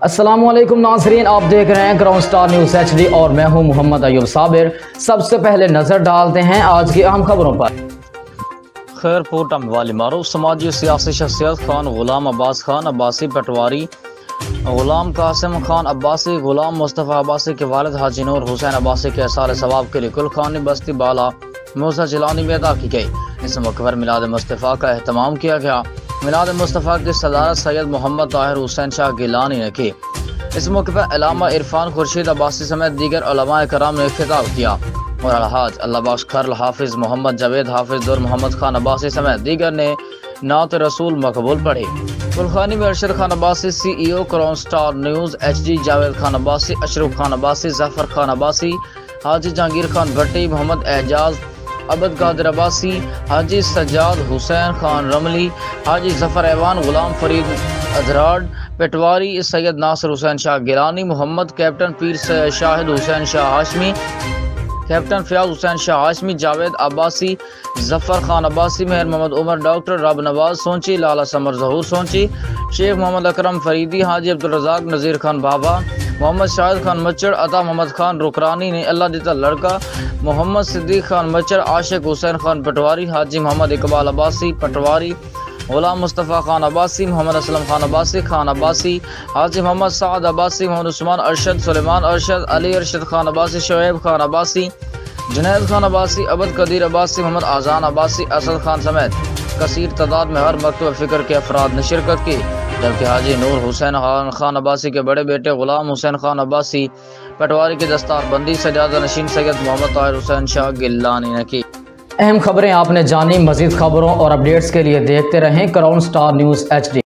अस्सलाम वालेकुम नाज़रीन, आप देख रहे हैं क्राउन स्टार न्यूज़ HD और मैं हूं मोहम्मद अयूब साबिर। सबसे पहले नजर डालते हैं आज की अहम खबरों पर। खैरपुर टम वाली मारूफ समाजी सियासी शख्सियत खान गुलाम अब्बास खान अब्बासी पटवारी, गुलाम कासिम खान अब्बासी, गुलाम मुस्तफ़ा अब्बासी के वालिद हाजी नूर हुसैन अब्बासी के एहसार सवाब के लिए कुलखानी बस्ती बाला मूसा जिलानी में अदा की गई। इस मौके पर मिलाद मुस्तफ़ा का एहतमाम किया गया। मिलाद मुस्तफ़ा की सदारत सैयद मोहम्मद ताहिर हुसैन शाह गिलानी ने की। इस मौके पर अल्लामा इरफान खुर्शीद अब्बासी समेत दीगर उलमाए कराम ने खिताब किया और अलहाज अल्लाह बख्श खर्ल हाफिज मोहम्मद जावेद हाफिज दुर मोहम्मद खान अब्बासी समेत दीगर ने नात रसूल मकबूल पढ़ी। कुलखानी में Arshad Khan Abbasi, CEO crown star news HD, Javed Khan Abbasi, Ashraf Khan Abbasi, Zafar Khan Abbasi, Haji Jahangir Khan Bhatti, Mohammad Ejaz, Abad Qadir Abbasi, Haji Sajjad Hussain Khan Ramli, Haji Zafar Aiwan, Ghulam Farid Ajrad Patwari, Syed Nasir Hussain Shah Gilani, Mohammad captain Pir Shahid Hussain Shah Hashmi, captain Fayaz Hussain Shah Hashmi, Javed Abbasi, Zafar Khan Abbasi, Mehar Mohammad Umar, doctor Rab Nawaz सोंची, Lala Samar Zahoor Sonchi, Sheikh Mohammad Akram Faridi, Haji Abdul Razzaq, Nazir Khan Baba, Mohammad Shahid Khan Machhar, Ata Mohammad Khan रुकरानी ने अल्लाह दिता लड़का, मोहम्मद सिद्दीक खान मच्चर, आशिक हुसैन खान पटवारी, हाजी मोहम्मद इकबाल अब्बासी पटवारी, गुलाम मुस्तफ़ा खान अब्बासी, मोहम्मद असलम खान अब्बासी, हाजी मोहम्मद साद अब्बासी, मोहम्मद उस्मान अरशद, सुलेमान अरशद, अली अरशद खान अब्बासी, शोएब खान अब्बासी, जुनैद खान अब्बासी, अबद कदीर अब्बासी, मोहम्मद आज़ान अब्बासी, असद खान समेत कसीर तादाद में हर मकतब फ़िक्र के अफराद ने शिरकत की। जबकि हाजी नूर हुसैन खान अब्बासी के बड़े बेटे गुलाम हुसैन खान अब्बासी पटवारी की दस्तार बंदी सजादा नशीन सैयद मोहम्मद ताहिर हुसैन शाह गिलानी ने की। अहम खबरें आपने जानी। मज़ीद खबरों और अपडेट्स के लिए देखते रहें क्राउन स्टार न्यूज़ HD।